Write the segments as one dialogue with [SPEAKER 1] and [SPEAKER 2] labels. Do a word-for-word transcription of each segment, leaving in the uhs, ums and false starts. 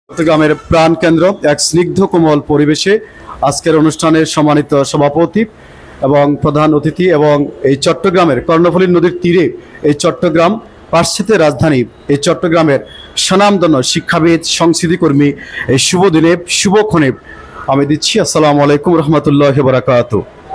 [SPEAKER 1] চট্টগ্রামের প্রাণকেন্দ্র এক স্নিগ্ধ কোমল পরিবেশে আজকের অনুষ্ঠানের সম্মানিত সভাপতি এবং প্রধান অতিথি এবং এই চট্টগ্রামের কর্ণফুলী নদীর তীরে এই চট্টগ্রাম পাশ্চাত্যের রাজধানী এই চট্টগ্রামের স্বনামধন্য শিক্ষাবিদ সংস্কৃতিকর্মী এই শুভ দিনে শুভক্ষণে আমি দিচ্ছি আসসালামু আলাইকুম রহমতুল্লাহ বারাকাতু।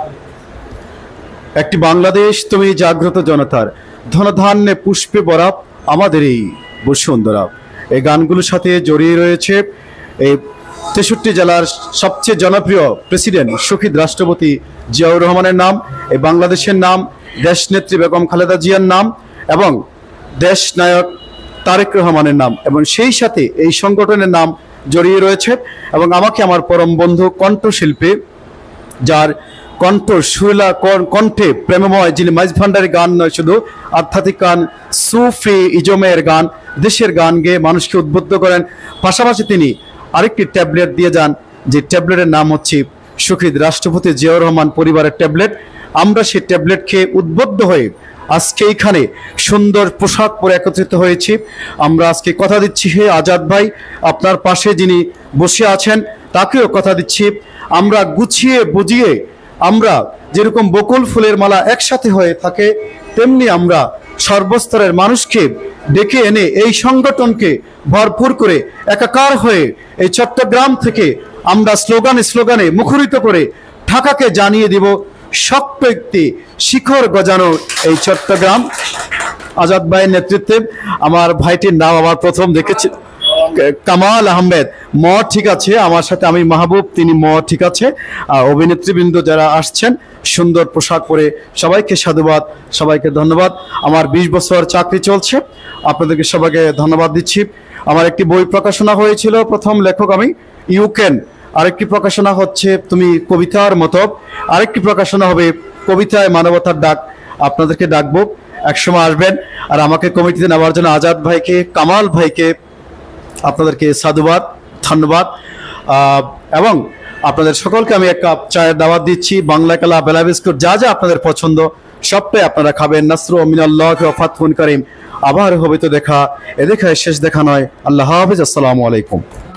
[SPEAKER 1] একটি বাংলাদেশ তুমি জাগ্রত জনতার ধনধান্যে পুষ্পে ভরা আমাদের এই বসুন্ধরা। এই গানগুলোর সাথে জড়িয়ে রয়েছে এই তেষট্টি জেলার সবচেয়ে জনপ্রিয় প্রেসিডেন্ট শহীদ রাষ্ট্রপতি জিয়াউর রহমানের নাম, এই বাংলাদেশের নাম, দেশনেত্রী বেগম খালেদা জিয়ার নাম এবং দেশ নায়ক তারেক রহমানের নাম, এবং সেই সাথে এই সংগঠনের নাম জড়িয়ে রয়েছে। এবং আমাকে আমার পরম বন্ধু কণ্ঠশিল্পী, যার কণ্ঠ সুরলা কণ্ঠে প্রেমময়, যিনি মাইজ ভান্ডারের গান নয় শুধু আধ্যাত্মিক গান, সুফি ইজমের গান, দেশের গান গেয়ে মানুষকে উদ্বুদ্ধ করেন। পাশাপাশি তিনি আরেকটি ট্যাবলেট দিয়ে যান, যে ট্যাবলেটের নাম হচ্ছে শহীদ রাষ্ট্রপতি জিয়াউর রহমান পরিবারের ট্যাবলেট। আমরা সেই ট্যাবলেট খেয়ে উদ্বুদ্ধ হয়ে আজকে এইখানে সুন্দর পোশাক পরে একত্রিত হয়েছি। আমরা আজকে কথা দিচ্ছি, হে আজাদ ভাই, আপনার পাশে যিনি বসে আছেন তাকেও কথা দিচ্ছি, আমরা গুছিয়ে বুঝিয়ে, আমরা যেরকম বকুল ফুলের মালা একসাথে হয়ে থাকে তেমনি আমরা সর্বস্তরের মানুষকে ডেকে এনে এই সংগঠনকে ভরপুর করে একাকার হয়ে এই চট্টগ্রাম থেকে আমরা স্লোগানে স্লোগানে মুখরিত করে ঢাকাকে জানিয়ে দিব শক্ত একটি শিখর গজানো এই চট্টগ্রাম। আজাদ ভাইয়ের নেতৃত্বে আমার ভাইটির নাম আমার প্রথম দেখেছি কামাল আহমেদ, ম ঠিক আছে, আমার সাথে আমি মাহবুব, তিনি ম ঠিক আছে। অভিনেত্রীবৃন্দ যারা আসছেন সুন্দর পোশাক পরে সবাইকে সাধুবাদ, সবাইকে ধন্যবাদ। আমার বিশ বছর চাকরি চলছে, আপনাদেরকে সবাইকে ধন্যবাদ দিচ্ছি। আমার একটি বই প্রকাশনা হয়েছিল, প্রথম লেখক আমি, ইউকেন। আরেকটি প্রকাশনা হচ্ছে তুমি কবিতার মতো, আরেকটি প্রকাশনা হবে কবিতায় মানবতার ডাক। আপনাদেরকে ডাকবো, একসময় আসবেন। আর আমাকে কমিটিতে নেওয়ার জন্য আজাদ ভাইকে, কামাল ভাইকে আপনাদেরকে সাধুবাদ, ধন্যবাদ। এবং আপনাদের সকলকে আমি এক কাপ চায়ের দাওয়াত দিচ্ছি। বাংলা কালা, বেলা বিস্কুট, যা যা আপনাদের পছন্দ সবটাই আপনারা খাবেন। নাসরু মিনাল্লাহ ওয়া ফাতহুন কারীম। আবার হবে তো দেখা, এ দেখায় শেষ দেখা নয়। আল্লাহ হাফেজ, আসসালামু আলাইকুম।